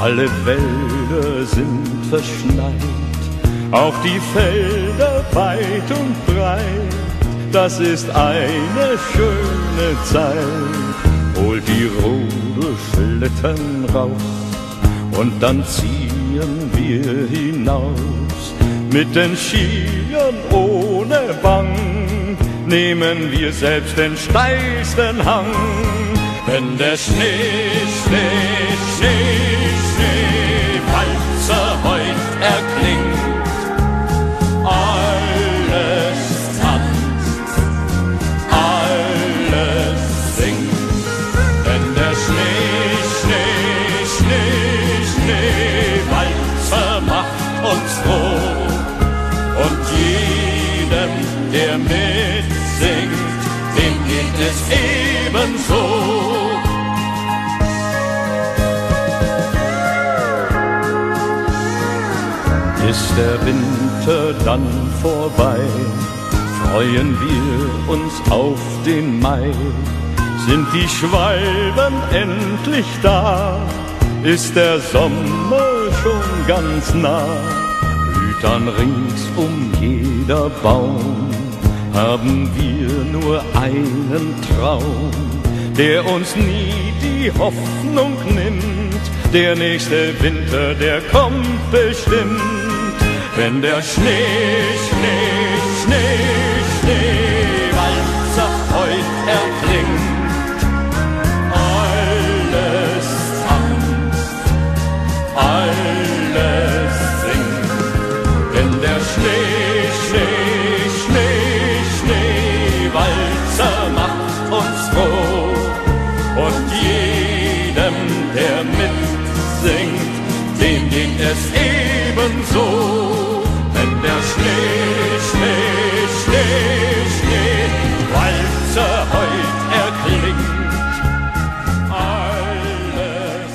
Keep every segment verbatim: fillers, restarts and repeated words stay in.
Alle Wälder sind verschneit, auch die Felder weit und breit. Das ist eine schöne Zeit. Holt die Ruderschlitten raus und dann ziehen wir hinaus. Mit den Skiern ohne Bang nehmen wir selbst den steilsten Hang. Wenn der Schnee, Schnee, Schnee, Schneewalzer heut erklingt, alles tanzt, alles singt. Wenn der Schnee, Schnee, Schnee, Schneewalzer macht uns froh und jedem, der mitsingt, dem geht es ebenso. Ist der Winter dann vorbei, freuen wir uns auf den Mai. Sind die Schwalben endlich da, ist der Sommer schon ganz nah. Blüht dann ringsum jeder Baum, haben wir nur einen Traum, der uns nie die Hoffnung nimmt. Der nächste Winter, der kommt bestimmt. Wenn der Schnee, Schnee, Schnee, Schneewalzer heut erklingt, alles tanzt, alles singt. Wenn der Schnee, Schnee, Schnee, Schneewalzer macht uns froh und jedem, der mitsingt, dem geht es ebenso. Wenn der Schnee, Schnee, Schnee, Schneewalzer heut erklingt, alles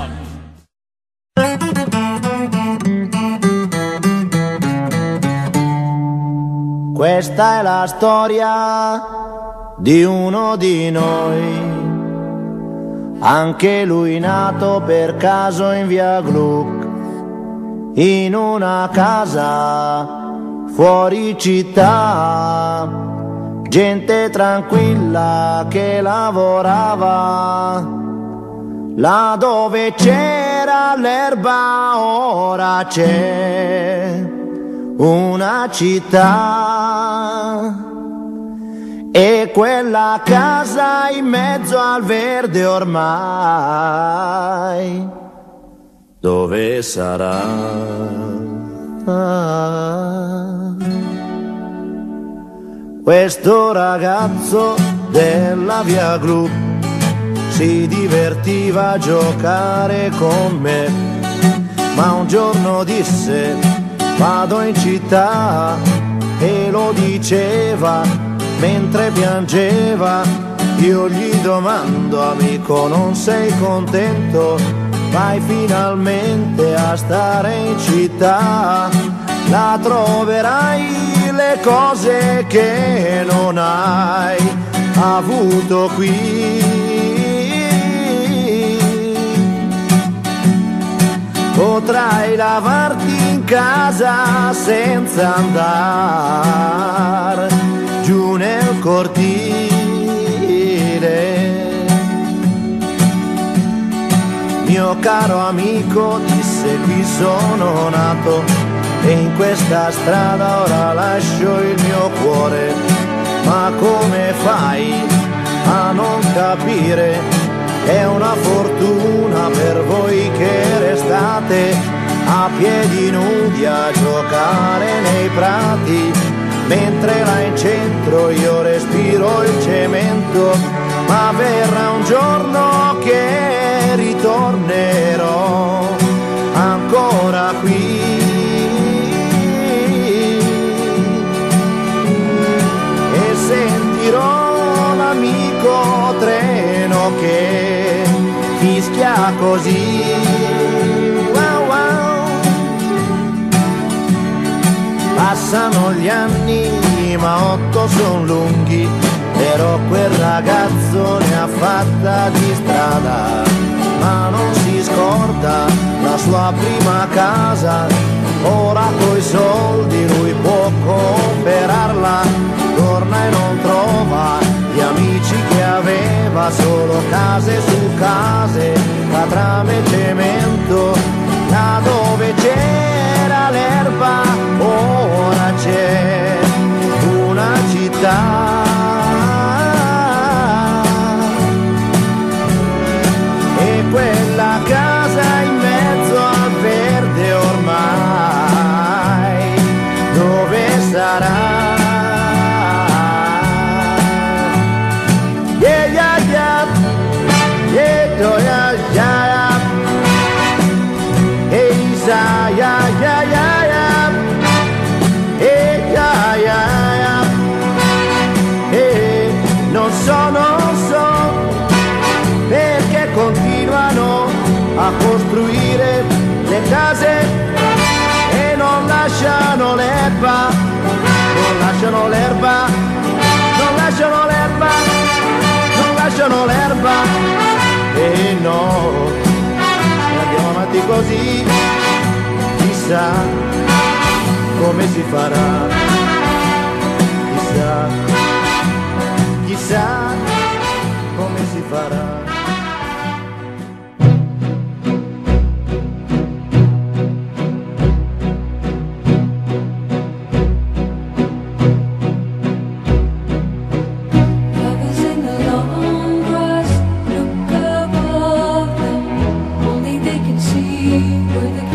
tanzt. Questa è la storia di uno di noi, anche lui nato per caso in via Gluck, in una casa fuori città, gente tranquilla che lavorava, là dove c'era l'erba ora c'è una città. E quella casa in mezzo al verde ormai, dove sarà? Ah. Questo ragazzo della via Gluck si divertiva a giocare con me, ma un giorno disse vado in città, e lo diceva mentre piangeva. Io gli domando, amico, non sei contento? Vai finalmente a stare in città, là troverai le cose che non hai avuto qui. Potrai lavarti in casa senza andare giù nel cortile. Mio caro amico, disse, qui sono nato e in questa strada ora lascio il mio cuore. Ma come fai a non capire? È una fortuna per voi che restate a piedi nudi a giocare nei prati, mentre là in centro io respiro il cemento. Ma verrà un giorno che ritornerò ancora qui, e sentirò l'amico treno che fischia così. Wow, wow. Passano gli anni ma otto son lunghi, però quel ragazzo ne ha fatta di strada, ma non si scorda la sua prima casa, ora coi soldi lui può comprarla, torna e non trova gli amici che aveva, solo case su case, catrame e cemento, là dove c'era l'erba ora c'è una città. E quella casa in mezzo al verde ormai dove sarà? Yeah, yeah, yeah, yeah, oh, yeah, yeah, hey, yeah, yeah, yeah, yeah, hey, yeah, yeah, yeah, hey, non so, non so perché continuano a costruire le case e non lasciano l'erba, non lasciano l'erba, non lasciano l'erba, non lasciano l'erba, e no, e andiamo avanti così, chissà come si farà, chissà, chissà come si farà. Where the